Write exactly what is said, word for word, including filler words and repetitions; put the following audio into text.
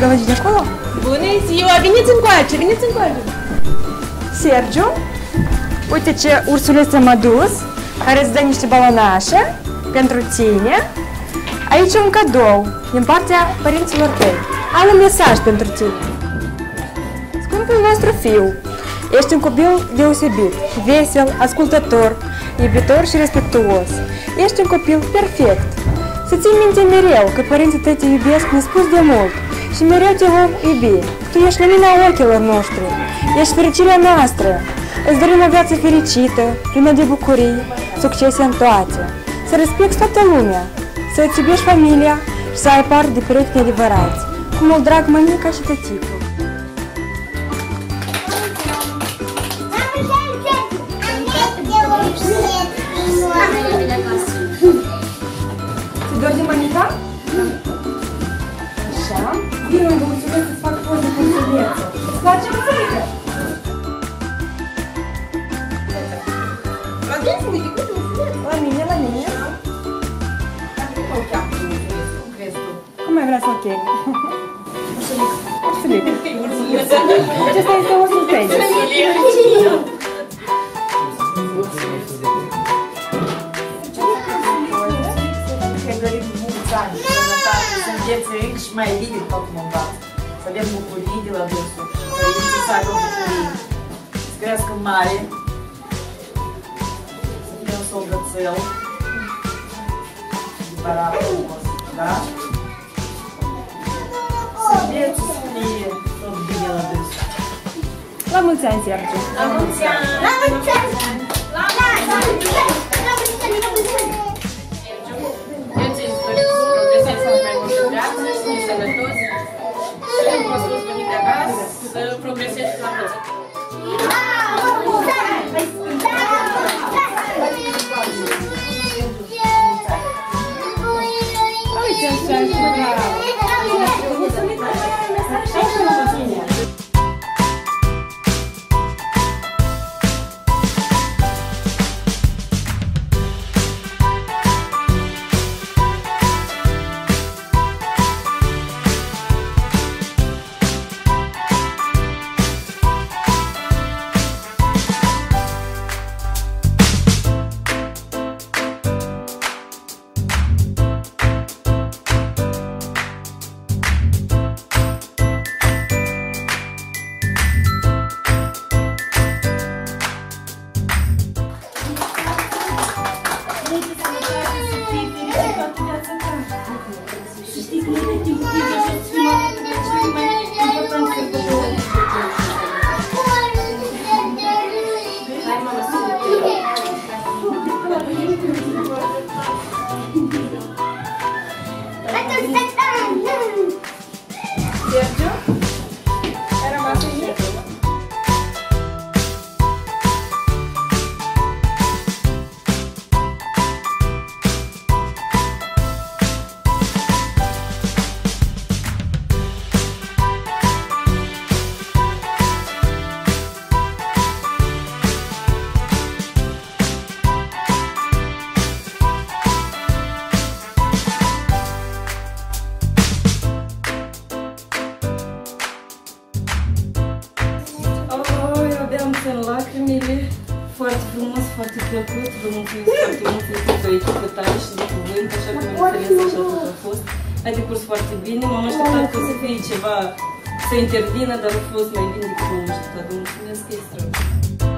gălăgii de acolo? Bună ziua! Veniți încoace, veniți încoace! Sergiu, uite ce ursulețe m-a dus, care îți dă niște balonașe pentru tine. Aici un cadou din partea părinților tăi. Am un mesaj pentru tine. Scumpul nostru fiu, ești un copil deosebit, vesel, ascultător, iubitor și respectuos. Ești un copil perfect. Să ții minte mereu că părinții tăi te iubesc nespus de mult și mereu te vom iubi. Tu ești lumina ochilor noștri, ești fericirea noastră. Îți dorim o viață fericită, plină de bucurii, succese în toate. Să respecti toată lumea, să îți iubești familia și să ai parte de prieteni adevărați. Cu mult drag, mămica și tăticul. Ți dor de mămica? Așa. Bine, mă mulțumesc să-ți fac poze cu ursuleță. Îți place ursuleță? La mine, la mine. Cum mai vrea să o chemi? Ursulic. Ursulic. Acesta este ursul tău. Să înveți încă și mai bine tot cum învață. Să avem bucurii de la dânsul. Părinții să aibă bucurii. Să crească mare. Să fie un soldățel. Separat frumos. Da? Să înveți să fie tot bine la dânsul. La mulți ani, Sergiu! La mulți ani! La mulți ani! La mulți ani! La mulți ani! La mulți ani! Eu ți-ți doresc să progresezi, să ai mai multă viață, să fii sănătos, să ai un prosper venit de acasă, să progresezi la toți. Uite așa și bravo! Mulțumim că ai un mesaj și pentru tine! Sergiu? Ai rămas aici? În lacrimile, foarte frumos, foarte plăcut, vă mulțumesc foarte mult pentru echipă tare și de cuvânt, așa cum am înțeles, așa cum a fost. A decurs foarte bine, m-am așteptat că o să fie ceva, să intervină, dar a fost mai bine decât m-am așteptat. Vă mulțumesc extra.